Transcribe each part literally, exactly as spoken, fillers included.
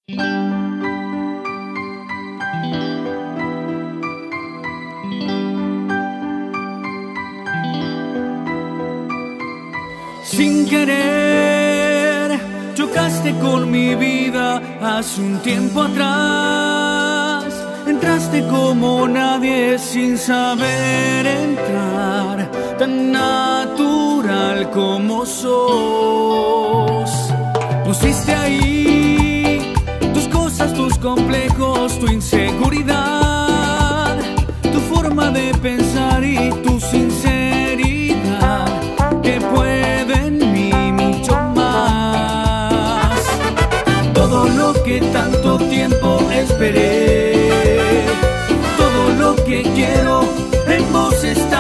Sin querer, chocaste con mi vida hace un tiempo atrás. Entraste como nadie sin saber entrar, tan natural como sos. Pusiste ahí tus cosas, tus complejos, tu inseguridad, tu forma de pensar y tu sinceridad, que puede en mí mucho más. Todo lo que tanto tiempo esperé, todo lo que quiero en vos está.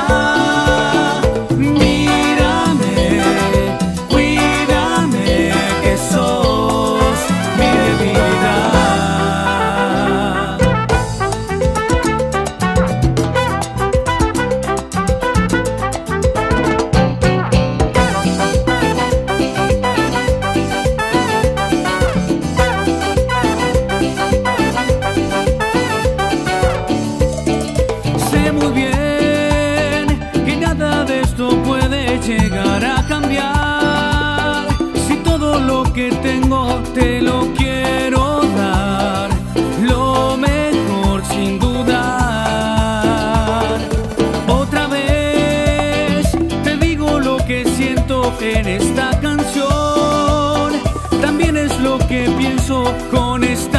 Mírame, cuídame, que sos mi debilidad. Sé muy bien que nada de esto puede llegar a cambiar. Si todo lo que tengo te lo quiero dar, lo mejor sin dudar. Otra vez te digo lo que siento en esta canción, también es lo que pienso con esta